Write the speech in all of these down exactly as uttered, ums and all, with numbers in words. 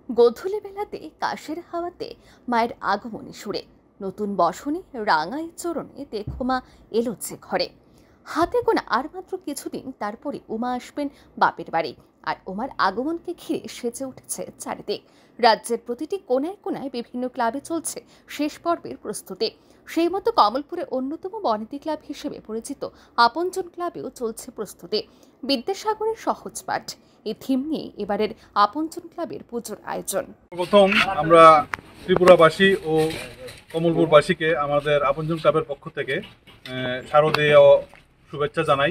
গোধূলি বেলাতে কাশের হাওয়াতে মায়ের আগমনী সুরে নতুন বসনে রাঙায় চরণে দেখো মা এলো যে ঘরে। হাতে গোনা আর মাত্র কিছুদিন, তারপরে উমা আসবেন বাপের বাড়ি। আর উমার আগমনকে ঘিরে সেজে উঠেছে চারিদিক। রাজ্যের প্রতিটি কোনায় কোনায় বিভিন্ন ক্লাবে চলছে শেষ পর্বের প্রস্তুতি। সেই মতো কমলপুরে অন্যতম বনেদি ক্লাব হিসেবে পরিচিত আপনজন ক্লাবেও চলছে প্রস্তুতি। বিদ্যাসাগরের সহজ পাঠ এই থিম নিয়ে এবারের আপনজন ক্লাবের পুজোর আয়োজন। প্রথম আমরা ত্রিপুরাবাসী ও কমলপুরবাসীকে আমাদের আপনজন ক্লাবের পক্ষ থেকে শারদীয় শুভেচ্ছা জানাই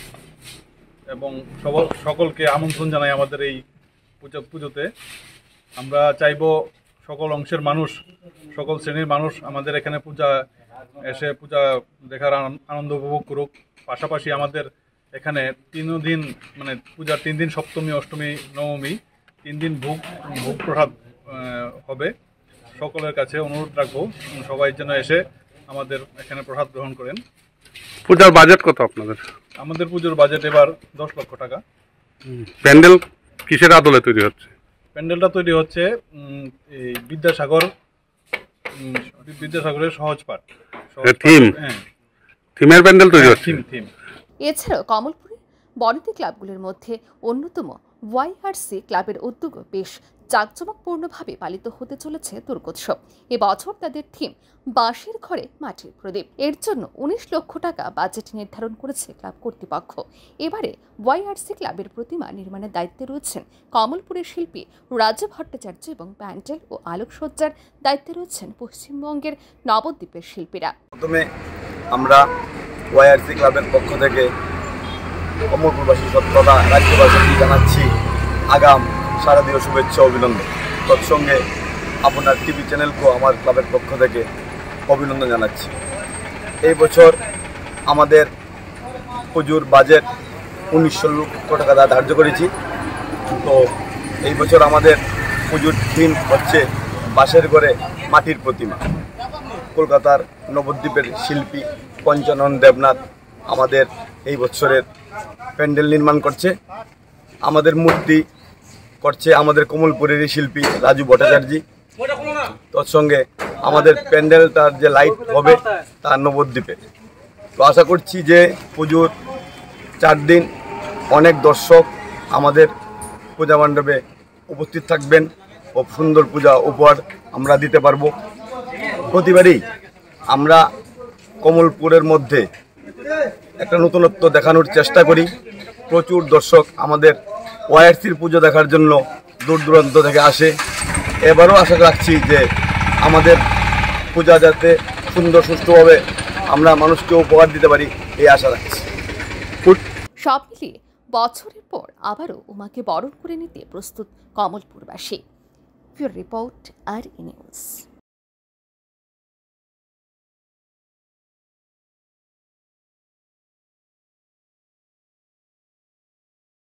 এবং সকলকে আমন্ত্রণ জানাই আমাদের এই পূজা পুজোতে। আমরা চাইব সকল অংশের মানুষ, সকল শ্রেণীর মানুষ আমাদের এখানে পূজা এসে পূজা দেখার আনন্দ উপভোগ করুক। পাশাপাশি আমাদের এখানে তিন দিন মানে পূজার তিন দিন, সপ্তমী, অষ্টমী, নবমী, তিন দিন ভোগ ভোগ প্রসাদ হবে। সকলের কাছে অনুরোধ রাখবো সবাই যেন এসে আমাদের এখানে প্রসাদ গ্রহণ করেন। পূজার বাজেট কত আপনাদের? আমাদের পুজোর বাজেট এবার দশ লক্ষ টাকা। প্যান্ডেল কিসের আদলে তৈরি হচ্ছে? প্যান্ডেলটা তৈরি হচ্ছে এই বিদ্যাসাগর বিদ্যাসাগরের সহজ পাঠ থিম। হ্যাঁ, থিমের প্যান্ডেল তৈরি হচ্ছে। থিম থিম এছাড়াও কমলপুরে বনেদি ক্লাবগুলির মধ্যে অন্যতম ওয়াইআরসি ক্লাবের উদ্যোগে বেশ জাঁকজমকপূর্ণভাবে পালিত হতে চলেছে দুর্গোৎসব। এবছর তাদের থিম বাঁশের ঘরে মাটির প্রদীপ। এর জন্য উনিশ লক্ষ টাকা বাজেট নির্ধারণ করেছে ক্লাব কর্তৃপক্ষ। এবারে ওয়াইআরসি ক্লাবের প্রতিমা নির্মাণের দায়িত্বে রয়েছেন কমলপুরের শিল্পী রাজু ভট্টাচার্য এবং প্যান্ডেল ও আলোকসজ্জার দায়িত্বে রয়েছেন পশ্চিমবঙ্গের নবদ্বীপের শিল্পীরা। প্রথমে আমরা ওয়াইআরসি ক্লাবের পক্ষ থেকে কমলপুরবাসী তথা রাজ্যবাসীকে জানাচ্ছি আগাম শারদীয় শুভেচ্ছা অভিনন্দন। তৎসঙ্গে আপনার টিভি চ্যানেলকেও আমার ক্লাবের পক্ষ থেকে অভিনন্দন জানাচ্ছি। এই বছর আমাদের পুজোর বাজেট উনিশশো লক্ষ টাকা ধার্য করেছি। তো এই বছর আমাদের পুজোর থিম হচ্ছে বাঁশের ঘরে মাটির প্রতিমা। কলকাতার নবদ্বীপের শিল্পী পঞ্চানন দেবনাথ আমাদের এই বছরের প্যান্ডেল নির্মাণ করছে। আমাদের মূর্তি করছে আমাদের কমলপুরেরই শিল্পী রাজু ভট্টাচার্য। তৎসঙ্গে আমাদের প্যান্ডেলটার যে লাইট হবে তা নবদ্বীপে। তো আশা করছি যে পুজোর চার দিন অনেক দর্শক আমাদের পূজা মণ্ডপে উপস্থিত থাকবেন ও সুন্দর পূজা উপহার আমরা দিতে পারবো। প্রতিবারই আমরা কমলপুরের মধ্যে একটা নতুনত্ব দেখানোর চেষ্টা করি। প্রচুর দর্শক আমাদের ওয়াইআরসির পুজো দেখার জন্য দূর দূরান্ত থেকে আসে। এবারও আশা রাখছি যে আমাদের পূজা যাতে সুন্দর সুষ্ঠুভাবে আমরা মানুষকে উপহার দিতে পারি, এই আশা রাখছি। সব মিলিয়ে বছরের পর আবারও উমাকে বরণ করে নিতে প্রস্তুত কমলপুরবাসী। রিপোর্ট আর ই নিউজ।